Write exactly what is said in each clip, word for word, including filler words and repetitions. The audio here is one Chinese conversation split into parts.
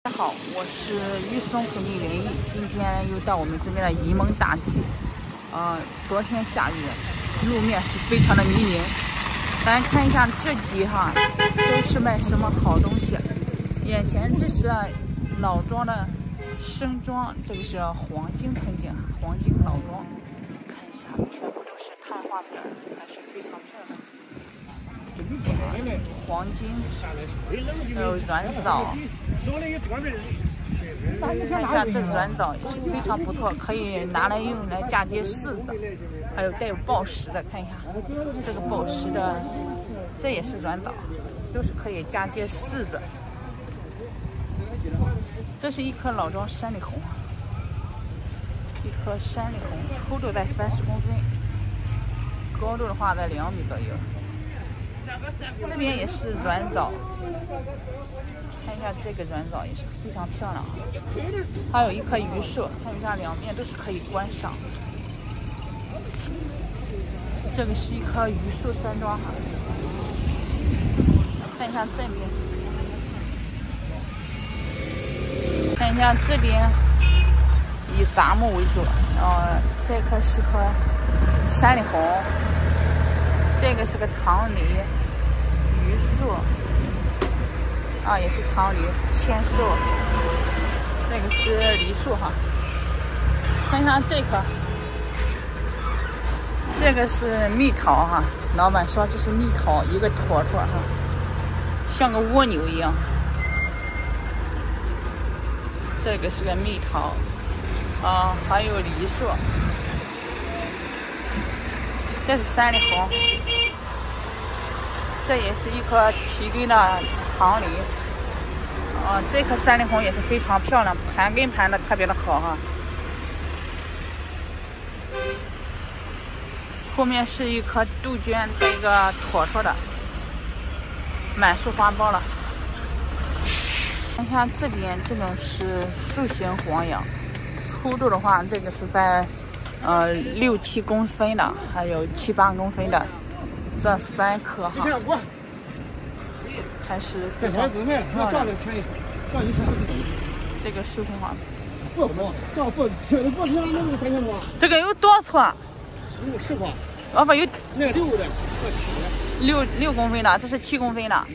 大家好，我是玉松培林园艺，今天又到我们这边的沂蒙大集。呃，昨天下雨，路面是非常的泥泞。大家看一下这集哈，都是卖什么好东西。眼前这是老庄的生庄，这个是黄金盆景，黄金老庄。看一下，全部都是碳化片，还是非常漂亮。黄金，还有软枣。看一下这软枣也是非常不错，可以拿来用来嫁接柿子，还有带有抱石的。看一下这个抱石的，这也是软枣，都是可以嫁接柿子。这是一颗老庄山里红，一颗山里红，粗度在三十公分，高度的话在两米左右。这边也是软枣，看一下这个软枣也是非常漂亮。还有一棵榆树，看一下两面都是可以观赏。这个是一棵榆树山庄哈。看一下这边，看一下这边以杂木为主，呃，这棵是棵山里红，这个是个棠梨。榆树啊，也是棠梨、千寿，这个是梨树哈。看一下这棵，这个是蜜桃哈。老板说这是蜜桃，一个坨坨哈，像个蜗牛一样。这个是个蜜桃啊，还有梨树，这是山里红。这也是一颗齐根的棠梨，啊，这颗山里红也是非常漂亮，盘根盘的特别的好哈。后面是一颗杜鹃，带一个坨坨的，满树花苞了。看一下这边，这种是树形黄杨，粗度的话，这个是在呃六七公分的，还有七八公分的。这三颗哈，还是非常漂亮。这个树形花，不不，这不这不像那个三千多。这个有多少粗啊？有十块。哦不，有那个六的，六六公分的，这是七公分的。啊，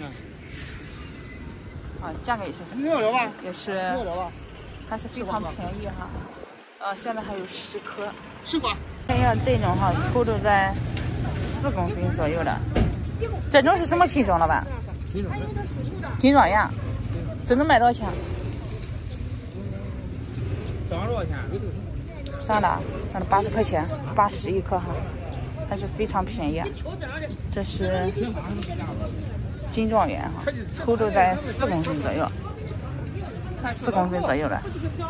价格也是六了吧？也是六了吧？还是非常便宜哈。呃，现在还有十颗。十块。看一下这种哈，粗度在四公分左右的，这种是什么品种了吧？金庄金庄呀，这能卖多少钱？涨多少钱？涨的，涨了八十块钱，八十一颗哈，还是非常便宜。这是金状元哈，粗度在四公分左右，四公分左右的，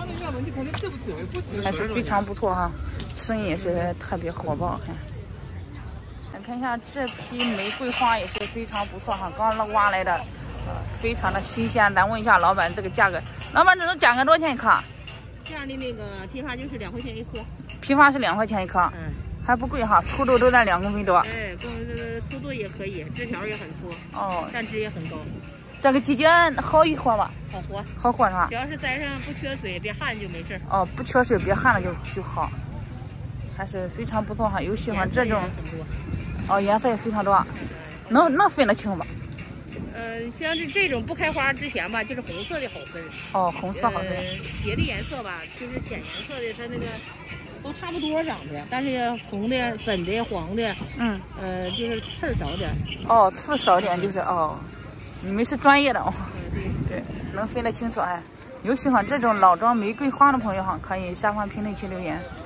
还是非常不错哈，生意也是特别火爆。看。看一下这批玫瑰花也是非常不错哈，刚挖来的，呃，非常的新鲜。咱问一下老板这个价格，老板这种价格多少钱一颗？ 这样的那个批发就是两块钱一颗。 批发是两块钱一颗，嗯，还不贵哈，粗度都在两公分多。 哎，跟这个粗度也可以，枝条也很粗，哦，但枝也很高。 这个季节好一活吧？ 好活， 好活是吧？ 只要是栽上不缺水，别旱就没事。 哦，不缺水，别旱了就就好，还是非常不错哈。有喜欢这种。哦，颜色也非常多，能能分得清吧？ 呃，像这这种不开花之前吧，就是红色的好分。 哦，红色好分。 呃，别的颜色吧，就是浅颜色的，它那个都差不多长的，但是红的、粉的、黄的，嗯，呃，就是刺儿少点。 哦，刺少点就是哦，你们是专业的哦。嗯，对对，能分得清楚哎。有喜欢这种老庄玫瑰花的朋友哈，可以下方评论区留言。